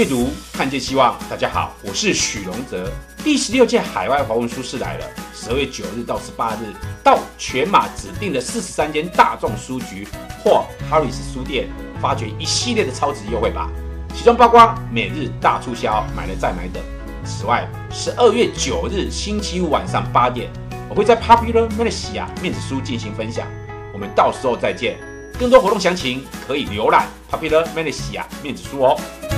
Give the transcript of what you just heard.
阅读看见希望，大家好，我是许荣哲。第16届海外华文书市来了，12月9日到18日，到全马指定的43间大众书局或 Harris 书店，发掘一系列的超值优惠吧，其中包括每日大促销，买了再买等。此外，12月9日星期五晚上8点，我会在 Popular Malaysia 面子书进行分享，我们到时候再见。更多活动详情可以浏览 Popular Malaysia 面子书哦。